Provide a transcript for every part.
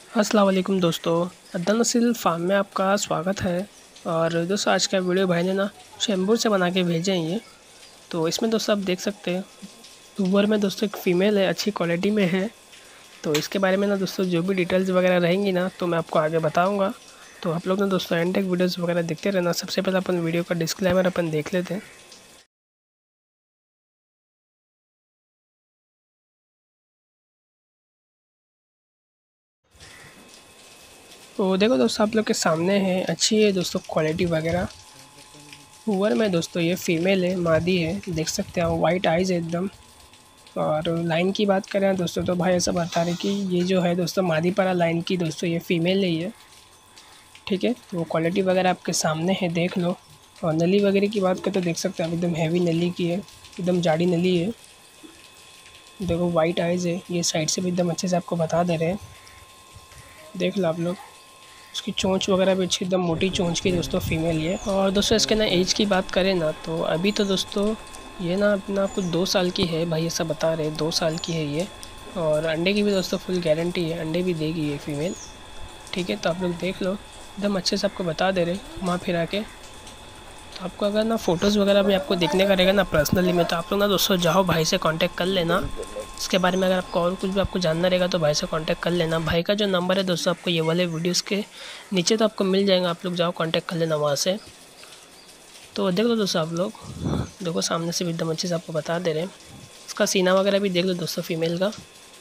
अस्सलाम वालेकुम दोस्तों, अद्नान नस्ल फार्म में आपका स्वागत है। और दोस्तों आज का वीडियो भाई ने ना शैम्बूर से बना के भेजे हैं ये। तो इसमें दोस्तों आप देख सकते हैं ऊपर में दोस्तों एक फ़ीमेल है, अच्छी क्वालिटी में है। तो इसके बारे में ना दोस्तों जो भी डिटेल्स वगैरह रहेंगी ना तो मैं आपको आगे बताऊँगा। तो आप लोग ना दोस्तों एंड तक वीडियोज़ वगैरह देखते रहना। सबसे पहले अपन वीडियो का डिस्क्लेमर अपन देख लेते हैं। तो देखो दोस्तों आप लोग के सामने है, अच्छी है दोस्तों क्वालिटी वगैरह। ऊपर में दोस्तों ये फ़ीमेल है, मादी है, देख सकते हैं आप, वाइट आइज़ है एकदम। और लाइन की बात करें दोस्तों तो भाई ऐसा बता रहे कि ये जो है दोस्तों मादीपारा लाइन की दोस्तों ये फ़ीमेल है ये, ठीक है। तो क्वालिटी वगैरह आपके सामने है, देख लो। और नली वगैरह की बात करें तो देख सकते हैं आप, एकदम हैवी नली की है, एकदम जाड़ी नली है। देखो वाइट आइज़ है, ये साइड से भी एकदम अच्छे से आपको बता दे रहे हैं, देख लो आप लोग। उसकी चोंच वगैरह भी अच्छी, एकदम मोटी चोंच की दोस्तों फ़ीमेल ये। और दोस्तों इसके ना एज की बात करें ना तो अभी तो दोस्तों ये ना अपना कुछ 2 साल की है, भाई ऐसा बता रहे 2 साल की है ये। और अंडे की भी दोस्तों फुल गारंटी है, अंडे भी देगी ये फ़ीमेल, ठीक है। तो आप लोग देख लो, एकदम अच्छे से आपको बता दे रहे घुमा फिरा के। तो आपको अगर ना फ़ोटोज़ वगैरह भी आपको देखने का रहेगा ना पर्सनली में, तो आप लोग ना दोस्तों जाओ भाई से कांटेक्ट कर लेना। इसके बारे में अगर आपको और कुछ भी आपको जानना रहेगा तो भाई से कांटेक्ट कर लेना। भाई का जो नंबर है दोस्तों आपको ये वाले वीडियोज़ के नीचे तो आपको मिल जाएगा, आप लोग जाओ कांटेक्ट कर लेना वहाँ से। तो देख लो दोस्तों आप लोग, देखो सामने से भी एकदम अच्छे से आपको बता दे रहे हैं। इसका सीना वगैरह भी देख लो दोस्तों फ़ीमेल का।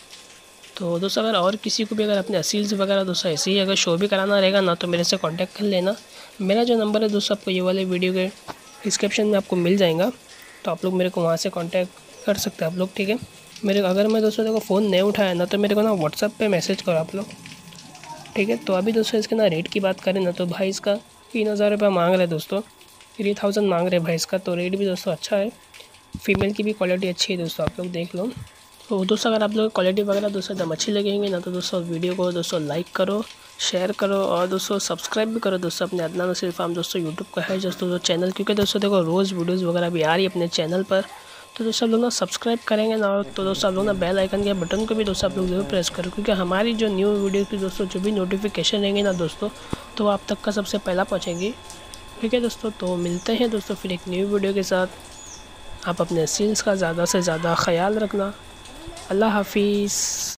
तो दोस्तों अगर और किसी को भी अगर अपने असील्स वगैरह दोस्तों ऐसे ही अगर शो भी कराना रहेगा ना तो मेरे से कांटेक्ट कर लेना। मेरा जो नंबर है दोस्तों आपको ये वाले वीडियो के डिस्क्रिप्शन में आपको मिल जाएगा, तो आप लोग मेरे को वहाँ से कांटेक्ट कर सकते हैं आप लोग, ठीक है। मेरे अगर मैं दोस्तों देखो फ़ोन नहीं उठाया ना तो मेरे को ना व्हाट्सअप पे मैसेज करो आप लोग, ठीक है। तो अभी दोस्तों इसके ना रेट की बात करें ना तो भाई इसका 3000 रुपये मांग रहे हैं दोस्तों, 3000 मांग रहे हैं भाई इसका। तो रेट भी दोस्तों अच्छा है, फ़ीमेल की भी क्वालिटी अच्छी है दोस्तों, आप लोग देख लो। तो दोस्तों अगर आप लोग क्वालिटी वगैरह दोस्तों एकदम अच्छी लगेंगी ना तो दोस्तों वीडियो को दोस्तों लाइक करो, शेयर करो और दोस्तों सब्सक्राइब भी करो दोस्तों अपने अदनान नसीर फार्म दोस्तों यूट्यूब का है दोस्तों चैनल, क्योंकि दोस्तों देखो रोज़ वीडियोज़ वगैरह भी आ रही है अपने चैनल पर। तो दोस्तों आप लोग ना सब्सक्राइब करेंगे ना तो दोस्तों आप लोग ना बेल आइकन के बटन को भी दोस्तों आप लोग जरूर प्रेस करो, क्योंकि हमारी जो न्यू वीडियो की दोस्तों जो भी नोटिफिकेशन रहेंगे ना दोस्तों तो वो आप तक का सबसे पहला पहुँचेंगी, ठीक है दोस्तों। तो मिलते हैं दोस्तों फिर एक न्यू वीडियो के साथ। आप अपने सील्स का ज़्यादा से ज़्यादा ख्याल रखना। अल्लाह हाफिज़।